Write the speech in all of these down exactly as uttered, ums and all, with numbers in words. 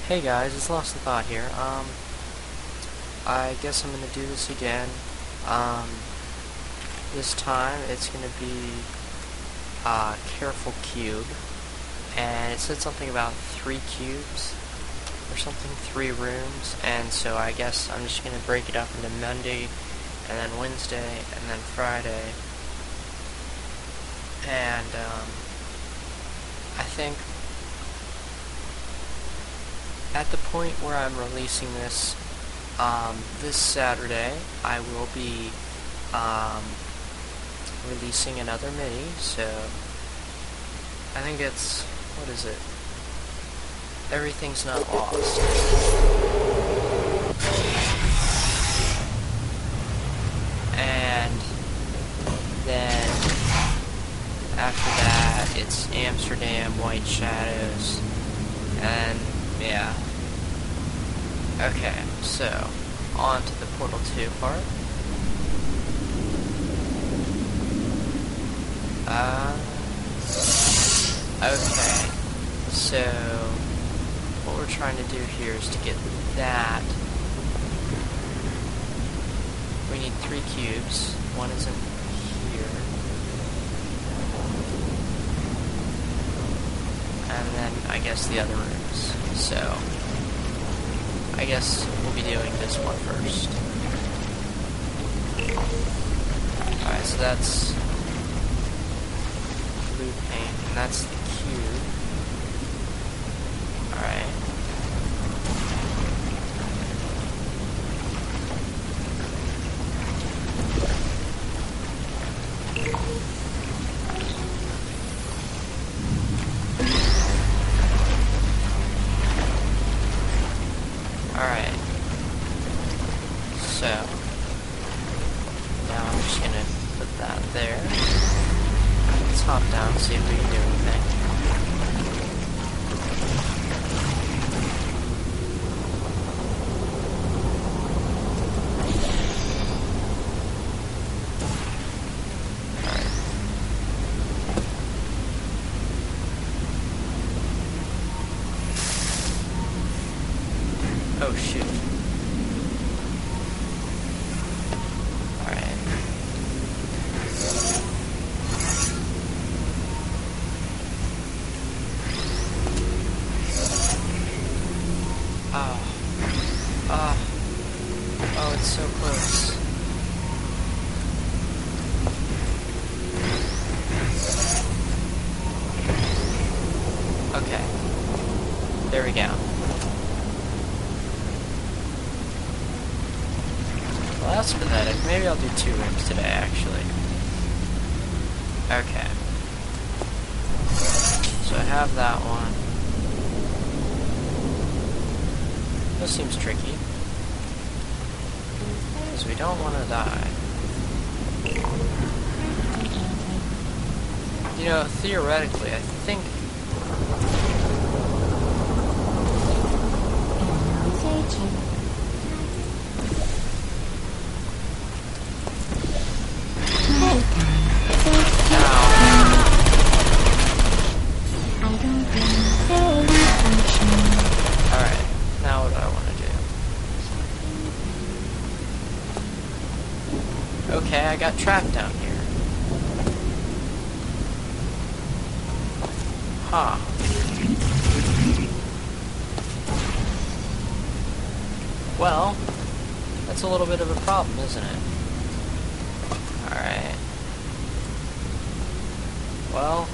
Hey guys, it's Lost in Thought here. Um, I guess I'm gonna do this again. Um, this time it's gonna be a careful cube, and it said something about three cubes or something, three rooms, and so I guess I'm just gonna break it up into Monday, and then Wednesday, and then Friday, and um, I think at the point where I'm releasing this, um, this Saturday, I will be um, releasing another mini, so I think it's, what is it? Everything's Not Lost. And then after that, it's Amsterdam, White Shadows, and yeah. Okay, so, on to the Portal two part. Uh, okay, so, what we're trying to do here is to get that. We need three cubes. One is in here. And then, I guess, the other rooms. So, I guess we'll be doing this one first. Alright, so that's blue paint, and that's the cube. Alright. Alright, so, now I'm just gonna put that there. Let's hop down, see if we can do anything. Alright. Oh shoot. Alright. Oh. Oh. Oh, it's so close. Okay. There we go. Well, that's pathetic. Maybe I'll do two rooms today, actually. Okay. So I have that one. This seems tricky. Because we don't want to die. You know, theoretically, I think... Alright, now what do I want to do? Okay, I got trapped down here. Huh. Well, that's a little bit of a problem, isn't it? Alright. Well,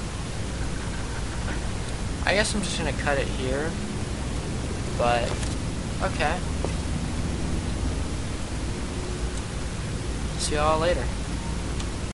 I guess I'm just gonna cut it here, but, okay. See y'all later.